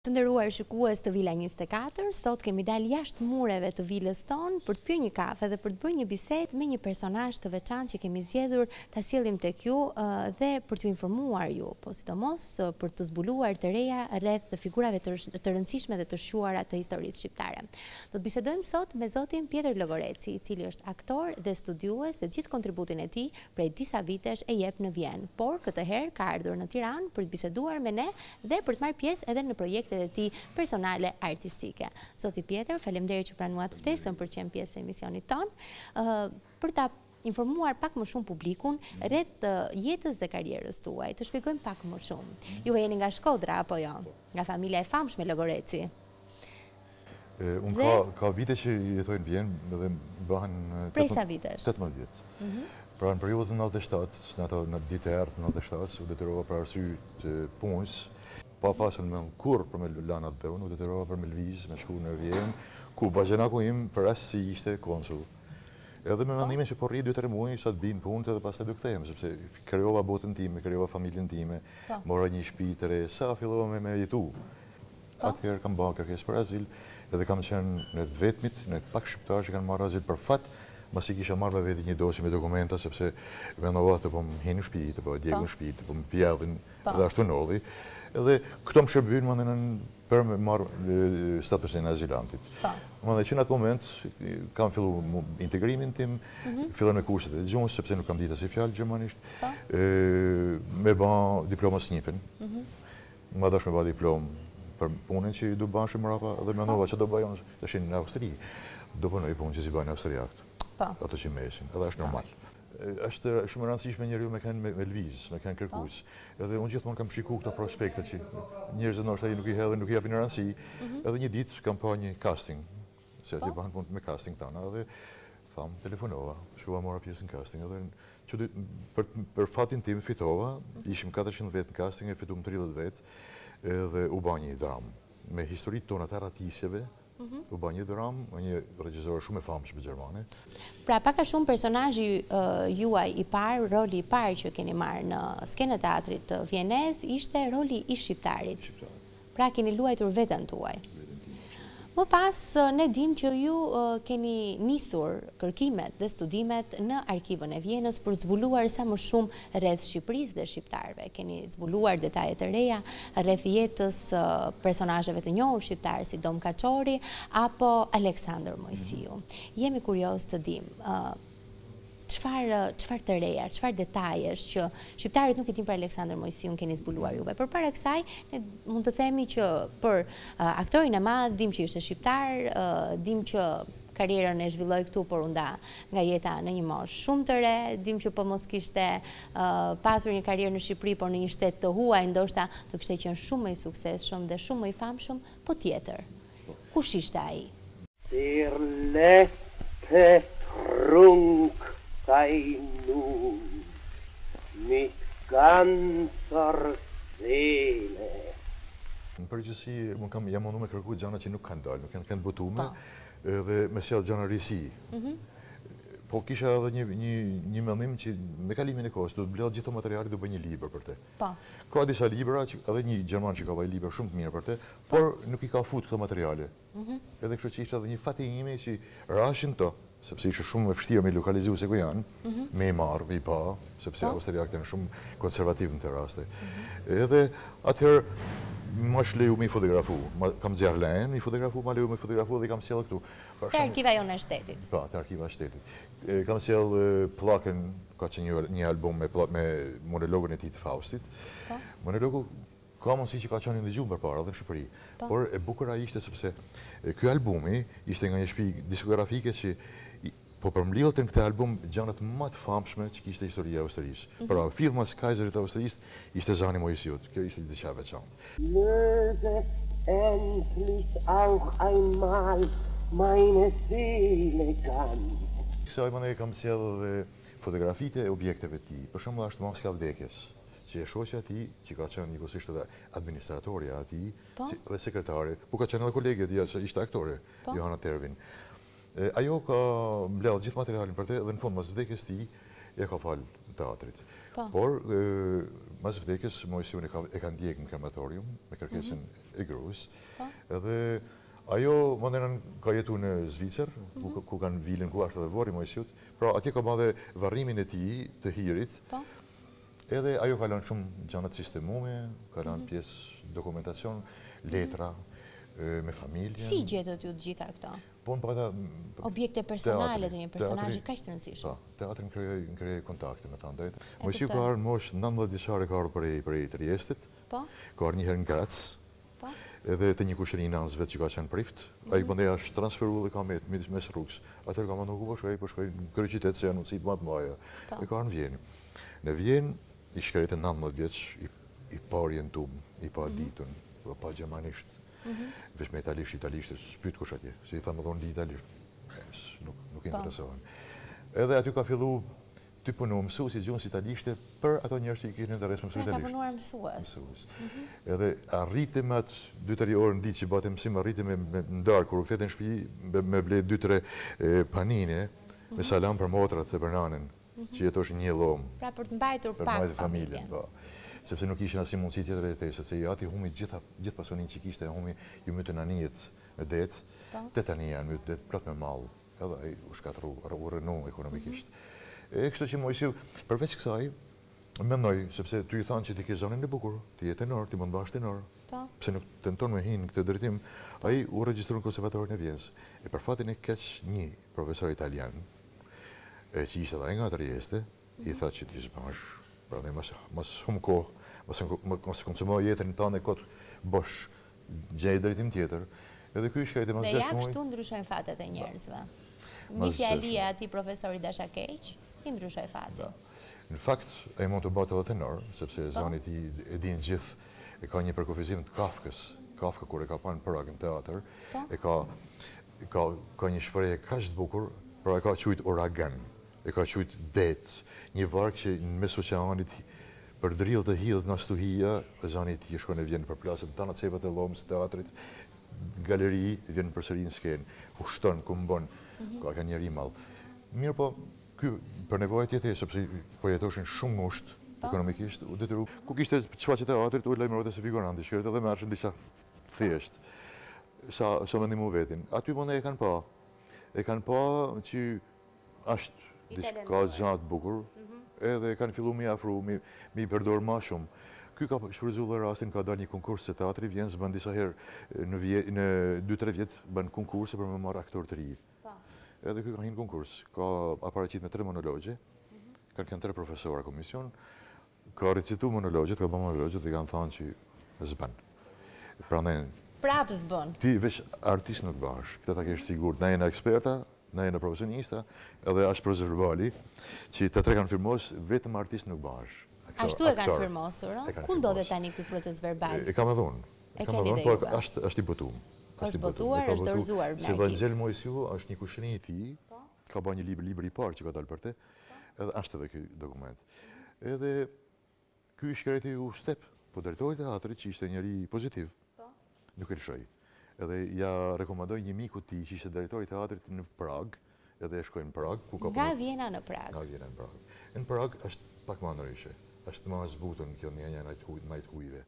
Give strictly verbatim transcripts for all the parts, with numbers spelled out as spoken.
Të nderuar shikues të Vila njëzet e katër, sot kemi dalë jashtë mureve të vilës tonë për të pirë një kafe dhe për të bërë një bisedë me një personazh të veçantë që kemi zgjedhur ta sjellim tek ju dhe për t'ju informuar ju, po sidomos për të zbuluar të reja rreth figurave të, të rëndësishme dhe të shquara të historisë shqiptare. Do të bisedojmë sot me zotin Pjeter Logoreci, i cili është aktor dhe studiues dhe gjithë kontributin e tij prej disa vitesh e jep në Vjenë, por këtë herë ka ardhur në Tiranë për të biseduar me ne dhe për të marrë pjesë edhe në projekte dhe ti personale artistike. Zoti Pjeter, faleminderit që pranuat ftesën për të qenë pjesë e emisionit ton, uh, për ta informuar pak më shumë publikun rreth uh, jetës dhe karrierës tuaj. Të shpjegojmë pak më shumë. Ju jeni nga Shkodra apo jo? Nga familja e famshme Logoreci. Uh, unë dhe... ka, ka vite që jetoj në Vjenë dhe bëhen prej sa vitesh? tetëmbëdhjetë vjet. Mm -hmm. Pra në periudhën nëntëdhjetë e shtatë, në ato në ditë e ertë nëntëdhjetë e shtatë, u detyrova për arsye të punës. Pa pasën me në kur për me lanat dhe unë, u detyrova për me lviz, me shku në Vjenë, ku bazhenaku im për asë si ishte konsul. Edhe me mendimin që po rri dy tre muaj sa të bimë punët edhe pas të dukthejem, sepse krijova botën time, krijova familjen time, mora një shtëpi të re, sa fillova me me jetu. Atëherë kam bërë kërkesë për azil, edhe kam qenë në të vetmit, në pak shqiptarë që kanë marrë azil për fat, masi kisha marrë me veti një dosi me dokumenta, sepse mendova të po më hinë në shtëpi, të po djegë në shtëpi, të po më vjedhin, dhe ashtu nolli. Edhe këto më shërbyn më në për me marrë statusin e azilantit. Më dhe që në atë moment kam fillu integrimin tim, fillu me kushtet e gjunës, sepse nuk kam dita si fjallë gjermanisht, me ba diploma snifin. Më dash me ba diplom për punën që du bashkë më rapa, dhe me nova që do bajon të shenë në Austri. Do përnoj punë që si bajnë Austriakt, ato që mesin, edhe është normal. Është shumë rëndësishme njeriu me kanë me lviz, me kanë kërkues. Edhe unë gjithmonë kam shikuar këto prospekte që njerëzit ndoshta nuk i hedhin, nuk i japin rëndësi. Edhe një ditë kam pa një casting, se aty bëhen punë me casting tana, edhe tham telefonova, shkova mora pjesë në casting, edhe që për për fatin tim fitova, ishim katërqind vet në casting, e fituam tridhjetë vet, edhe u bë një dram me historitë tona të arratisjeve. U bë një dram, një regjisor shumë e famshëm gjermane. Pra pak a shumë personazhi juaj i parë, roli i parë që keni marrë në skenën e teatrit vjenez ishte roli i shqiptarit. Pra keni luajtur veten tuaj. Më pas, ne dim që ju keni nisur kërkimet dhe studimet në arkivën e Vjenës për zbuluar sa më shumë rreth Shqipërisë dhe shqiptarëve. Keni zbuluar detaje të reja rreth jetës personazheve të njohur shqiptar si Dom Kaçori apo Aleksander Moisiu. Jemi kurioz të dim Çfarë çfarë të reja, çfarë detajesh që shqiptarët nuk e dinë për Aleksander Moisiun keni zbuluar juve. Përpara kësaj, ne mund të themi që për uh, aktorin e madh dim që ishte shqiptar, uh, dim që karrierën e zhvilloi këtu, por u nda nga jeta në një moshë shumë të re, dim që po mos kishte uh, pasur një karrierë në Shqipëri, por në një shtet të huaj, ndoshta do kishte qenë shumë më i suksesshëm dhe shumë më i famshëm, po tjetër. Kush ishte ai? Sei nun mit ganzer Seele. Në përgjithësi, më kam jam mundu me kërku gjana që nuk kanë dalë, nuk kanë butume, dhe me sjellë gjana risi. Po kisha edhe një, një, një mendim që me kalimin e kohës, do të bledh gjithë materialit, do bëj një libër për te. Ka disa libra, që, edhe një gjerman që ka vaj libër shumë të mirë për te, por nuk i ka fut këto materiale. Edhe kështu që ishte edhe një fati ime që rashin të, sepse ishte shumë e vështirë me lokalizu se ku janë, me i marrë, me i pa, sepse austriakët janë shumë konservativ në të raste. Edhe atëherë më është leju me i fotografu, kam zjarë lejnë, me i fotografu, ma leju me i fotografu dhe kam sjellë këtu. Te arkiva jo në shtetit? Pa, te arkiva shtetit. Kam sjellë plakën, ka që një album me monologën e ti të Faustit. Monologu ka mundësi që ka qenë ndëgjuar përpara edhe në Shqipëri. Por e bukura ishte sepse ky albumi ishte nga një shtëpi diskografike që po përmbledhte në këtë album gjanat më të famshme që kishte historia e Austrisë. Pra, filmas Kaiserit të Austrisë ishte zani Moisiut. Kjo ishte diçka e veçantë. Löse endlich auch einmal meine Seele ganz. Kësaj më ne kam sjellë dhe fotografitë e objekteve të tij. Për shembull, është maska vdekjes, që e shoqja ati, që ka qenë njëkohësisht edhe administratorja ati, dhe sekretari, po ka qenë edhe kolegja ati, që ishte aktore, Johana Tervin. Ajo ka mbledh gjithë materialin për te, dhe në fund mas vdekjes ti, e ka falë teatrit. Por, mas vdekjes, Moisiu e ka ndjek në krematorium, me kërkesën e gruas. Edhe ajo, mandenën, ka jetu në Zvicër, ku kanë vilën ku ashtë dhe vori Moisiut, pra atje ka madhe varrimin e tij të hirit, edhe ajo ka lanë shumë gjanat sistemume, ka lanë pjesë dokumentacion, letra, me familje. Si gjetët ju të gjitha këto? Po në përta... Objekte personale të një personazhi kaq të rëndësishëm. Po, teatrin krijoi kontakte, me thënë drejtë. Moisiu ka ardhur mosh nëntëdhjetë vjeçare, ka ardhur prej prej Triestit. Po. Ka ardhur një herë në Grac. Po. Edhe te një kushëri nans vetë që ka qenë prift. Ai bëndej është transferuar dhe ka me midis mes rrugës. Atëherë ka menduar ku po shkoj, po shkoj në kryeqytet se janë uncit më të mëdha. E ka në Vjenë. Në Vjenë i shkretë nëntëdhjetë vjeç, i, i parë jenë tub, i pa ditun, pa gjermanisht. Vesh me italisht, italisht, s'pyet kush atje, se i tha më thonë di italisht, nuk interesohen. Edhe aty ka fillu të punu mësues i gjuhës italishte për ato njerëz që i kishin interes me mësu italisht. Ka punuar mësues. Edhe arriti me atë dy tre orë në ditë që bate mësim, arriti me ndarë, kur u kthete në shtëpi me ble dy tre panine, me salam për motrat dhe për nanën, që jetoshin një llom. Pra për të mbajtur pak familjen. Sepse nuk ishin asnjë mundësi tjetër e të, sepse ati humi gjitha gjithë pasurinë që kishte, humi ju mytë nanijet në det, tet anija në mytë det plot me mall, edhe ai u shkatru, u rënu ekonomikisht. E kështu që Moisiu, përveç kësaj, mendoj, sepse ty i thanë që ti ke zonën e bukur, ti je tenor, ti mund bash tenor. Pse nuk tenton me hinë në këtë drejtim, ai u regjistron në konservatorin e Vjenës. E për fatin e keq një profesor italian, e që ishte edhe nga Trieste, i tha që ti s'bash. Pra dhe mas shumë kohë, mas konsumoj jetën tonë e kotë bosh gjej drejtim tjetër, edhe ky shkreti mas gjashtë muaj. Dhe ja kështu ndryshojnë fatet e njerëzve. Një fjali e ati profesori Dasha Keq, i ndryshoj fatin. Në fakt, e mund të bëtë edhe tenor, sepse zonit i e din gjithë, e ka një përkufizim të Kafkës. Kafka, kur e ka pa në Prag në teatr, e ka një shprehje kaq të bukur, pra e ka quajtur uragan, e ka quajtur det, një varg që në mes oqeanit për drill të hidhet nga stuhia, zonit i shkon e vjen për plasët, tana cepat e llomës së teatrit, galeri vjen përsëri në skenë, ushton, kumbon, ka ka një rimall. Mirë po, ky për nevojat e tij, sepse po jetoshin shumë ngushtë ekonomikisht, u detyru. Ku kishte çfarë teatrit, u lajmërote se figuranti, shkret edhe merrshin disa thjesht. Sa sa mendimu vetin. Aty mund e kanë pa. E kanë pa që është diçka gjatë bukur, edhe kanë fillu mi afru, mi përdor ma shumë. Ky ka shfrytzuar rastin, ka dalë një konkurs se teatri Vjenës, bën disa herë në dy tre vjet bën konkurse për me marrë aktor të ri. Edhe ky ka hinë konkurs, ka aparaqit me tre monologje, kanë kanë tre profesora komision, ka recitu monologjet, ka bën monologjet dhe kanë thënë që s'bën. Prandaj prap s'bën. Ti veç artist nuk bash, këtë ta kesh sigurt. Na jena eksperta, na jena profesionista, edhe është proces verbali, që të tre kanë firmos, vetëm artist nuk bash. Ashtu e kanë firmosur, ku ndodhet tani ky proces verbal? E kam edhe unë. E kam edhe unë, por është i botuar. Është botuar, është dorëzuar me ekip. Se Vangel Moisiu është një kushëri i tij, ka bërë një libër, libri i parë që ka dalë për te, edhe është edhe ky dokument. Edhe ky shkreti u step, po drejtori i teatrit që ishte njëri pozitiv. Nuk e lëshoj. Edhe ja rekomandoj një miku ti që ishte drejtori i teatrit në Prag, edhe e shkoj në Prag. Nga Vjena në Prag. Nga Vjena në Prag. Në Prag është pak më ndryshe, është më zbutën kjo një një najtë hujve.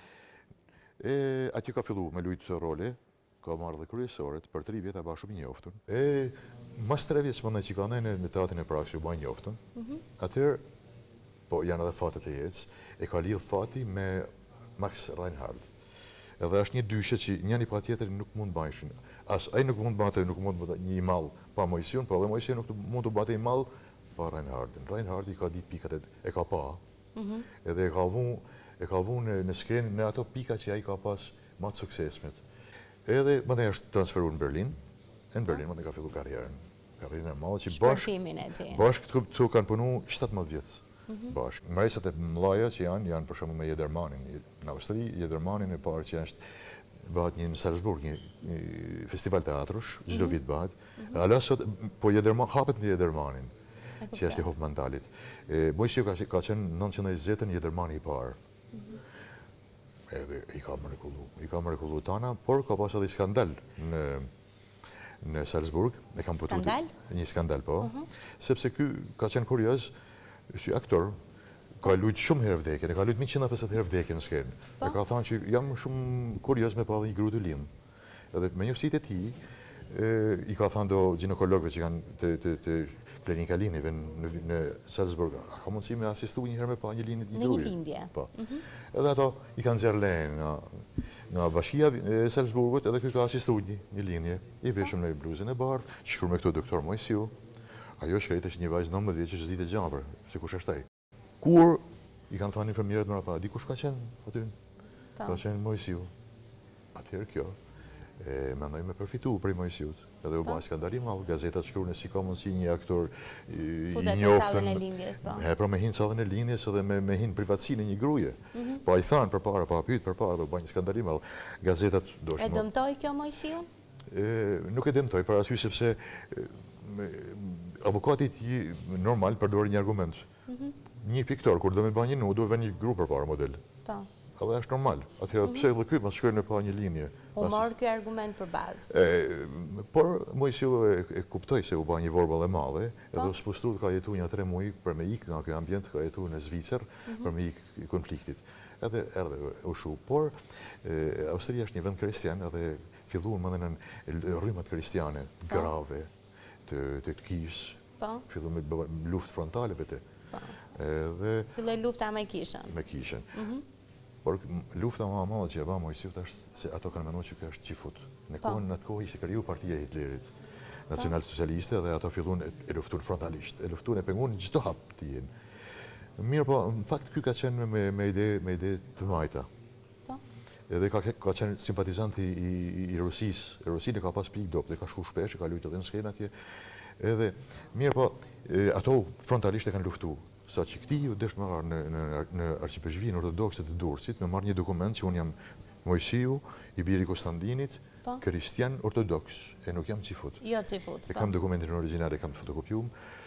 Atje ka fillu me lujtë role, ka marrë dhe kryesoret, për tri vjetë a ba shumë njoftun. E mas tre vjetë që më në që ka nëjnë në teatrin e Prag që u ba njoftun, atër, po janë edhe fatet e jetës, e ka lidhë fati me Max Reinhardt. Edhe është një dyshe që njëni pa tjetëri nuk mund bajshin. As ai nuk mund bate, nuk mund bate një mall pa Moisiun, po edhe Moisiu nuk mund të bate një mall pa Reinhardtin. Reinhardt i ka ditë pikat e ka pa, edhe e ka vun e ka vun në skenë në ato pika që ai ka pas më të suksesmet. Edhe më dhe është transferuar në Berlin, në Berlin më dhe ka fillu karrierën. Karrierën e madhe që bashkë bashkë këtu kanë punu shtatëmbëdhjetë vjet. Bashkë. Mresat e mëdha që janë, janë për shembull me Jedermanin në Austri, Jedermanin e parë që është bëhet një në Salzburg, një festival teatrosh, çdo vit bëhet. Ala sot po Jederman hapet me Jedermanin, që është i hop mentalit. Moisiu ka ka qenë nëntëqind e njëzet në Jedermani i parë. Edhe i ka mrekullu, i ka mrekullu tana, por ka pas edhe skandal në në Salzburg, e kam skandal? Një skandal po, sepse ky ka qenë kurioz. Si aktor, Ka luajt shumë herë vdekjen, e ka luajt njëqind e pesëdhjetë herë vdekjen në skenë. E ka thënë që jam shumë kurioz me pa një gru të lind. Edhe me njofsitë e tij, i ka thënë do ginekologëve që kanë të, të, të klinika lindjeve në, në Salzburg, a ka mundësi me asistu një herë me pa një lindje një gruaje? Në një lindje. Po. Edhe ato i kanë nxjerrë lehen nga, nga bashkia e Salzburgut, edhe ky ka asistu një, një lindje, i veshëm me bluzën e bardhë, shkruar me këto doktor Moisiu. Ajo shkrejt është një vajzë nëntëmbëdhjetë vjeçë që s'ditë gjabër, si kush është ai. Kur i kanë thënë infermierët më parë, dikush ka qenë aty? Ka qenë Moisiu. Atëherë kjo e mendoj me përfitu prej Moisiut. Edhe u bë skandal i madh, gazetat shkruan se ka mundësi një aktor i njoftën e lindjes, po. E pra me hinë sallën e lindjes edhe me, me hinë privatësinë e një gruaje. Po ai thanë përpara, pa pyet përpara, do bëjnë skandal i madh. Gazetat doshmë. E dëmtoi kjo Moisiu? Nuk e dëmtoi, për arsye sepse avokati i normal përdori një argument. Një piktor, kur do me ba një nu, do vë një gru përpara model. Po. Edhe është normal. Atëherë pse edhe ky mos shkojnë në pa një linje. U mor ky argument për bazë. Por Moisiu e kuptoi se u bë një vorball e madhe, edhe u spostut ka jetuar një tre muaj për me ik nga ky ambient, ka jetuar në Zvicër për me ik konfliktit. Edhe erdhe u shu, por Austria është një vend kristian edhe filluan më në rrymat kristiane grave të të kishës. Po. Filluan me luftë frontale vetë. Po. Edhe filloi lufta me kishën. Me kishën. Por lufta më e madhe që e ba Moisiu është se ato kanë menduar që kjo është qifut. Në kohën në atë kohë ishte kriju partia e Hitlerit, nacional socialiste, dhe ato filluan e luftuan frontalisht, e luftuan e penguan çdo hap të jenë. Mirë, po në fakt ky ka qenë me me ide me ide të majta. Po. Edhe ka ka qenë simpatizant i i Rusisë. Rusia ka pas pikë dop, dhe ka shku shpesh, ka luajtur edhe në skenë atje. Edhe mirë, po ato frontalisht e kanë luftuar. Sa që këti ju desh me marrë në, në, në arqipezhvinë ortodokse të Durrësit, me marrë një dokument që unë jam Moisiu, i biri Konstantinit, kristian ortodoks, e nuk jam qifut. Jo qifut, e kam dokumentin original, e kam të fotokopjum,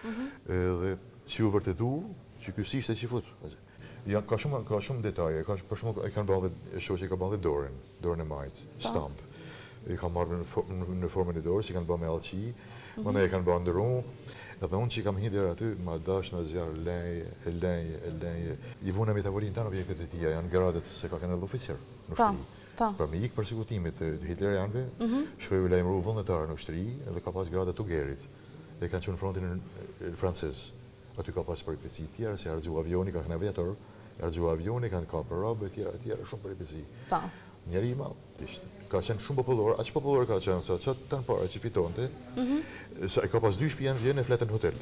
dhe që u vërtetu që ky ishte qifut. Ja, ka shumë ka shumë detaje, ka për shembull e kanë bërë e shoqë ka bërë dorën, dorën e majt, stamp. E ka marrë në, në formën e dorës, i kanë bërë me allçi, më me e kanë bërë ndërru. Edhe unë që kam hinder aty, ma dash me zjarë leje, e leje, e leje. I vune me tavolinë tanë objektet e tia, janë gradet se ka kanë edhe oficer në ushtri. Pra me ikë persekutimit të hitlerianëve, shkoj u lajmëru vullnetar në ushtri, edhe ka pas gradet të gerit. Dhe kanë qenë frontin francez. Aty ka pas përipeci tjera, se ardhju avioni, ka kanë aviator, ardhju avioni, kanë ka për robë, tjera, tjera, shumë përipeci. Njeri i madh ishte. Ka qenë shumë popullor, aq popullor ka qenë, sa çat tan para që fitonte. Sa ka pas dy shtëpi janë vjen në fletën hotel.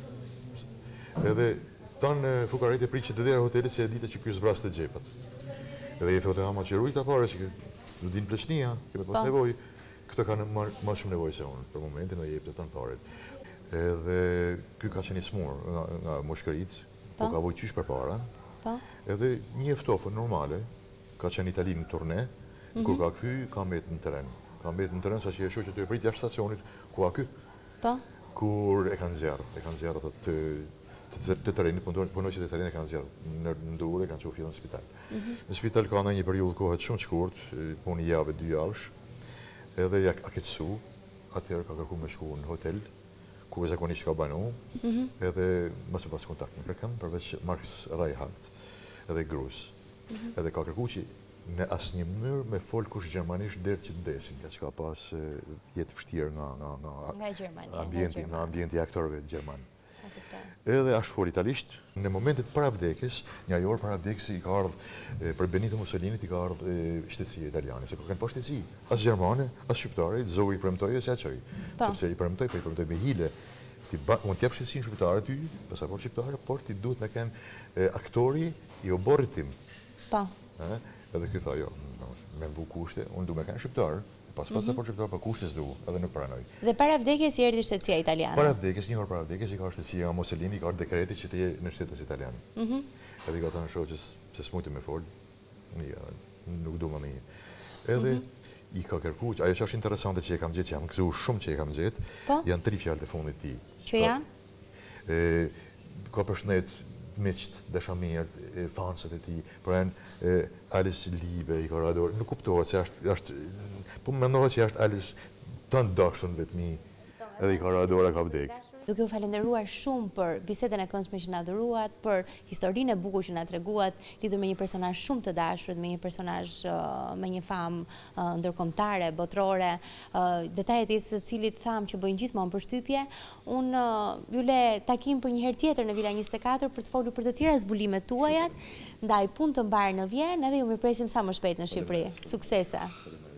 Edhe tan fukarit e priqë të dera hotelit se e ditë që ky zbras të xhepat. Edhe i thotë ama që ruaj ta parë që do din pleçnia, që me pas nevojë, këto kanë më shumë nevojë se unë për momentin e jepte tan paret. Edhe ky ka qenë i smur nga, nga moshkërit, po ka vojë qysh përpara. Po. Edhe një ftofë normale, ka qenë Itali në turne. Kur ka kthy, ka mbetë në teren. Ka mbetë në teren, sa që e shoqë të e prit jashtë stacionit, ku ka ky. Po. Kur e kanë zjarë, e kanë zjarë ato të të terenit, punonjësit e terenit e kanë zjarë në Durrës, e kanë çu fillon në spital. Në spital ka ndonjë periudhë kohë shumë të shkurt, po një javë, dy javësh. Edhe ja ka keqsu, atëherë ka kërkuar me shku në hotel, ku zakonisht ka banu, edhe mos e pas kontakt me kërkën, përveç Marks Reinhardt, edhe Grus. Edhe ka kërkuar që në asnjë mënyrë me fol kush gjermanisht deri që të ndesin, nga që ka pas jetë vështirë nga nga nga ambienti, nga ambienti i aktorëve gjerman. Edhe ashtu fol italisht, në momentet para vdekjes, një orë para vdekjes i ka ardhur për Benito Mussolinit i ka ardhur shtetësia italiane, se kanë pas shtetësi, as gjermane, as shqiptare, zeu i premtoi se çoj, sepse i premtoi, po i premtoi me hile. Ti mund të jap shtetësinë shqiptare ty, pasaport shqiptare, por ti duhet me kanë aktori i oborrit tim. Po. Edhe ky tha, jo, me mbu kushte, unë du me kanë shqiptar, pas pasaport shqiptar, pa kushte s'du, edhe nuk pranoj. Dhe para vdekjes i erdhi shtetësia italiane? Para vdekjes, një orë para vdekjes, i ka shtetësia nga Mussolini, i ka ardhur dekreti që të jetë në shtetës italiane. Edhe i ka thënë shoqës se s'mujtë me fol, nuk du më mirë. Edhe i ka kërkuar, ajo që është interesante që e kam gjetë, që jam gëzuar shumë që e kam gjetë, janë tri fjalë të fundit të tij. Që janë? Ka përshëndet miqt, dashamirët, fansat e tij, por janë Alice Libe, i ka radhur, nuk kuptohet se është është po mendohet që është Alice tan dashur vetëm, edhe i ka radhur ka vdek. Duke u falenderuar shumë për bisedën e këndshme që na dhuruat, për historinë e bukur që na treguat, lidhur me një personazh shumë të dashur, me një personazh uh, me një famë uh, ndërkombëtare, botrore, uh, detajet e së cilit tham që bëjnë gjithmonë përshtypje. Unë uh, ju le takim për një herë tjetër në Vila njëzet e katër për të folur për të tjera zbulimet tuajat, ndaj punë të mbarë në Vjenë, edhe ju mirëpresim sa më shpejt në Shqipëri. Suksese!